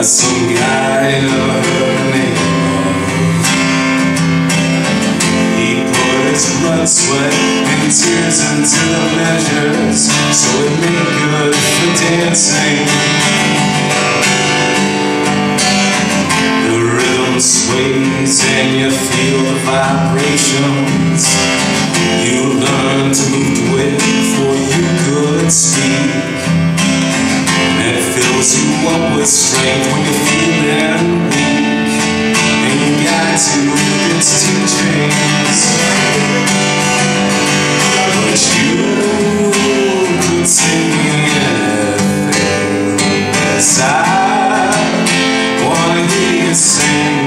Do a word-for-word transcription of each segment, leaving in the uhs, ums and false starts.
by some guy I never heard the name of. He put his blood, sweat, and tears into the measures, so it made good for dancing. The rhythm sways and you feel the vibrations. You learn to move to it before you could speak. And it fills you up with strength when you're feeling weak. And you got to with its teachings. But you could sing anything. Yes, I wanna hear you sing.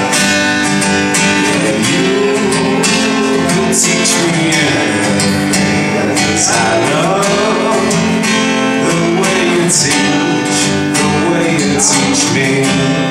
Yeah, you could teach me anything. 'Cause I love the way you teach, the way you teach me.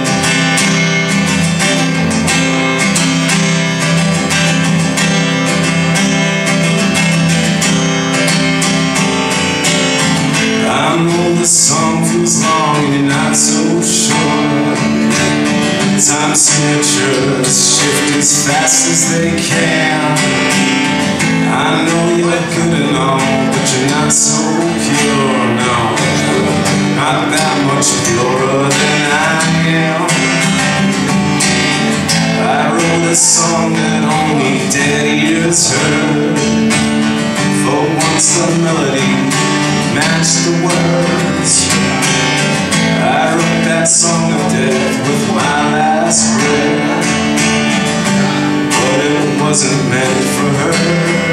I know the song feels long and you're not so sure. Time signatures shift as fast as they can. I know you're good and all, but you're not so pure, no. Not that much purer than I am. I wrote a song that only dead ears heard. For once the melody matched the words. I wrote that song of death with my last breath, but it wasn't meant for her.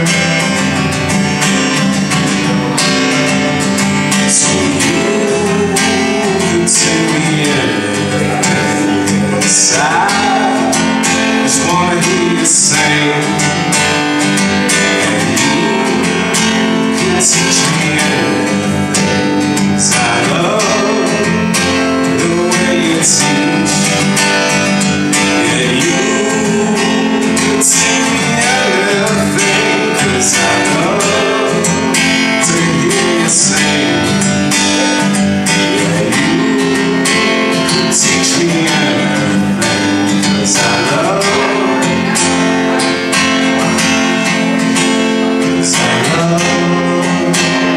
So you could sing me anything. Yes, I just wanna hear you sing. And you could teach me anything. 'Cause I love the way you teach. Yeah, you could teach me anything. 'Cause I love to hear you sing. Yeah, you could teach me anything. 'Cause I love, 'cause I love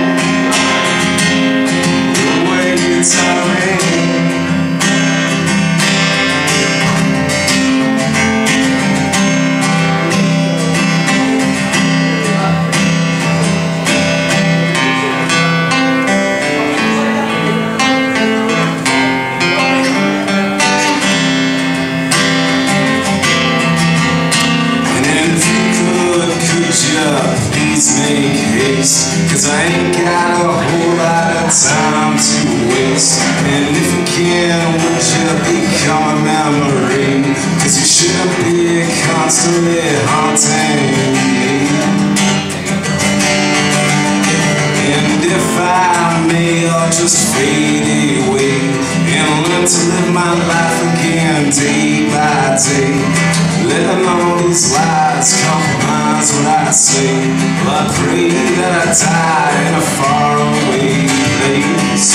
the way you tell me. Please make haste, 'cause I ain't got a whole lot of time to waste. And if you can, would you become a memory? 'Cause you shouldn't be constantly haunting me. And if I may, I'll just fade away and learn to live my life again day by day. Letting all these lies compromise what I say. Well, I pray that I die in a faraway place.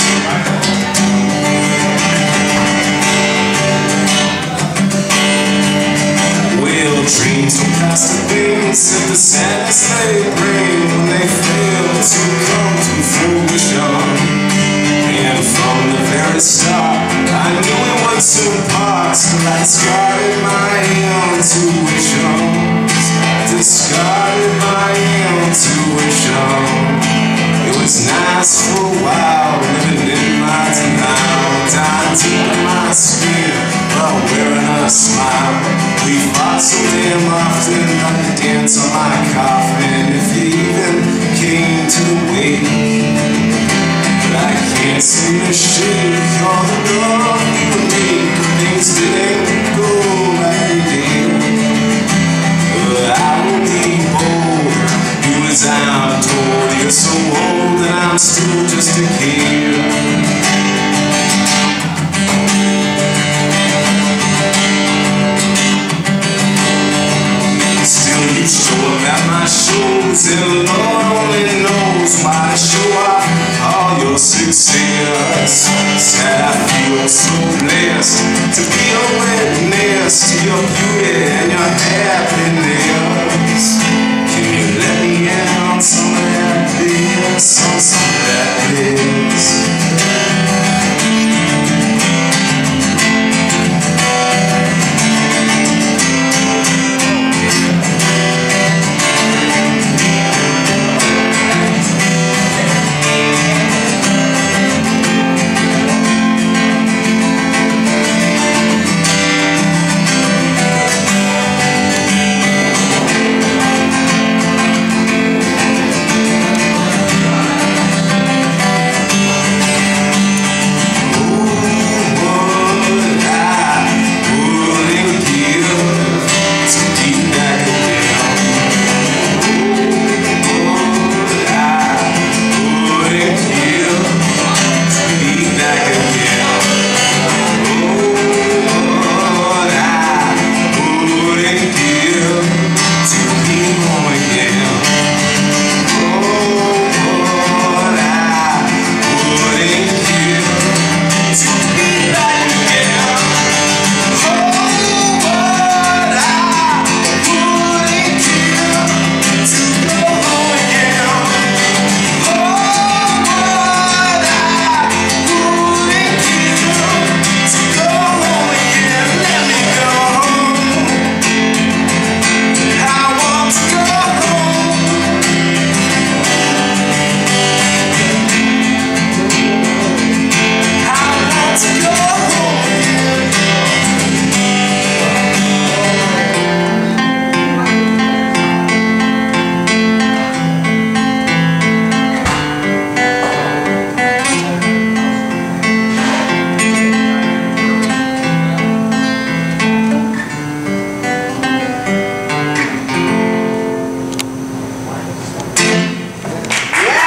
Well, dreams don't pass the things if the sadness they bring when they fail to come to fruition. And from the very start, I knew it would soon pass, till I discarded my intuitions. Discarded my intuition. It was nice for a while, living in my denial, dying deep in my skin while wearing a smile. We fought so damn often, I could dance on my coffin if you even came to the wake. But I can't seem to shake all the love we were made. Things didn't go like they did. But I will be bold, do as I'm told. You're so old and I'm still just a kid. Still you show up at my shows, and the Lord only knows why to show off all your success. Said I feel felt so blessed.